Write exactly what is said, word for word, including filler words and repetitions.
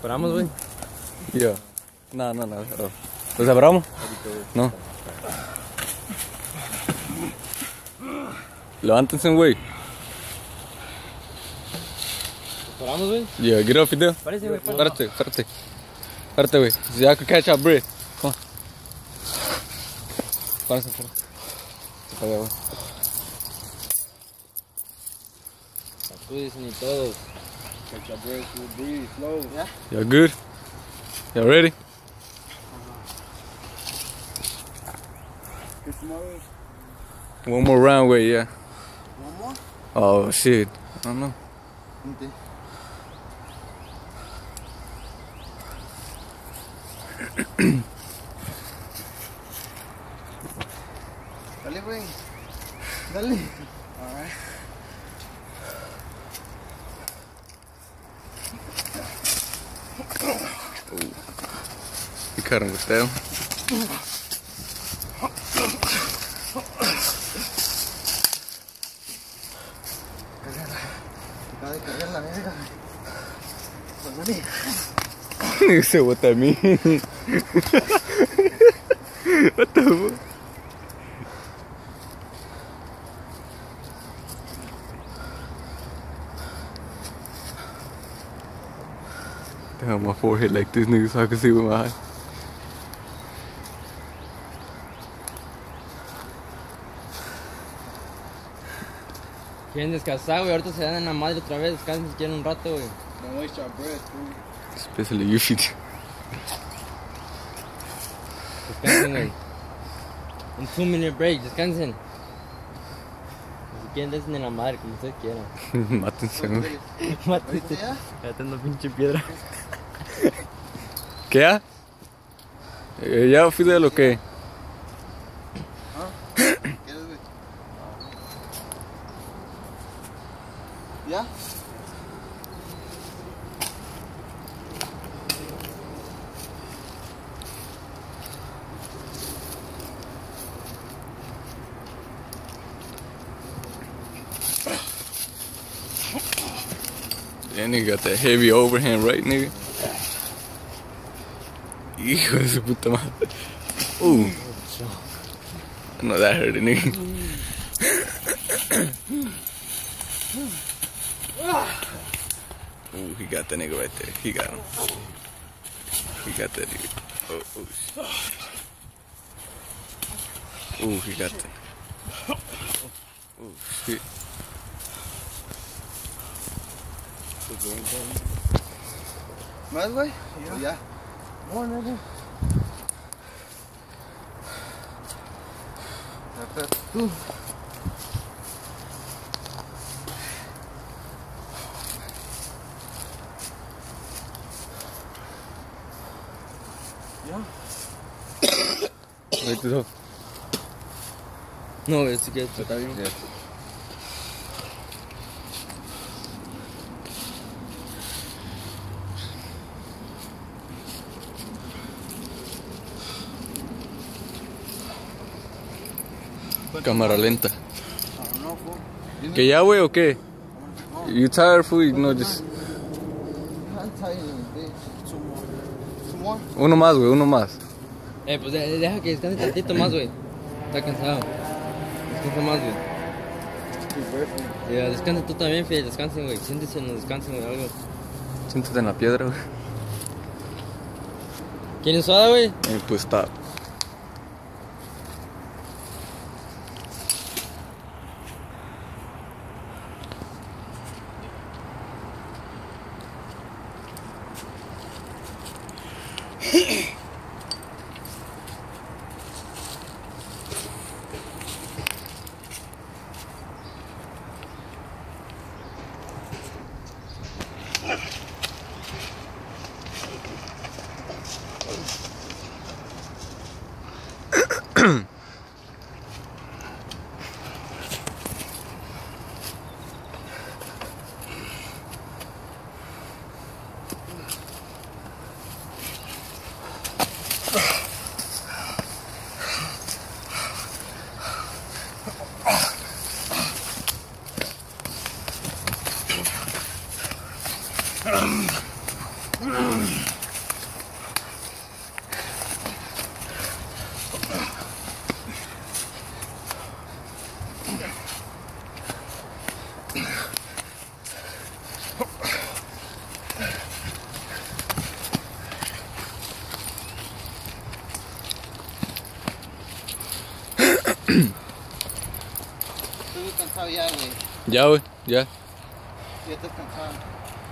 ¿Paramos, güey? Yo. No, no, no. ¿Los abramos? No. Levántense, güey. ¿Paramos, güey? Yeah, get off your deal. Parece, güey. Párate, párate. Párate, güey. So y'all can catch our breath. Come on. Párate, párate. Para allá, güey. Sacúdense ni todos. Catch your breath, we'll breathe, slow. Yeah? Y'all good? Y'all ready? Get some more. One more round, wait, yeah. One more? Oh, shit. I don't know. Okay. Dale, güey. Dale. Alright. You cut him with that. Acaba de cargar la verga. Pues dale. Nigga said, what that mean? What the fuck? Damn, my forehead like this, nigga, so I can see with my eye. Quieren descansar, güey. Ahorita se dan en la madre otra vez. Descansen si quieren un rato, güey. Don't waste your breath, fool. Especially you, shit. Descansen, güey. Un two minute break. Descansen. Si quieren, desen en la madre, como ustedes quieran. Mátense, güey. Mátense. Ya tengo pinche piedra. ¿Qué? Ah? Eh, ¿Ya Fidel o qué? ¿Quieres, güey? ¿Ya? That nigga got that heavy overhand right, nigga. Hijo de su puta madre. Ooh. I know that hurt a nigga. Ooh, he got that nigga right there. He got him. He got that nigga. Oh, oh shit. Ooh, he got that. Oh, shit. ¿Más, güey? Ya. Ya. No, no, no. Tú. ¿Ya? Right to the No, güey, si quieres. Está bien. Yeah. Cámara lenta. I don't know, fool. ¿Que ya, güey, o qué? You tired, fool? No, just... I'm tired of this bitch. Two more. Two more? Uno más, güey, uno más. Eh, pues de- deja que descanse tantito más, güey. Está cansado. Descansa más, güey. Two breath. Ya, descansa tú también, Fidel. Descansen, güey. Siéntese, no descansen, güey, algo. Siéntate en la piedra, güey. ¿Quieren soda, güey? Eh, pues stop. Um, Estoy muy cansado ya, güey. Ya, güey, ya. Ya estás cansado.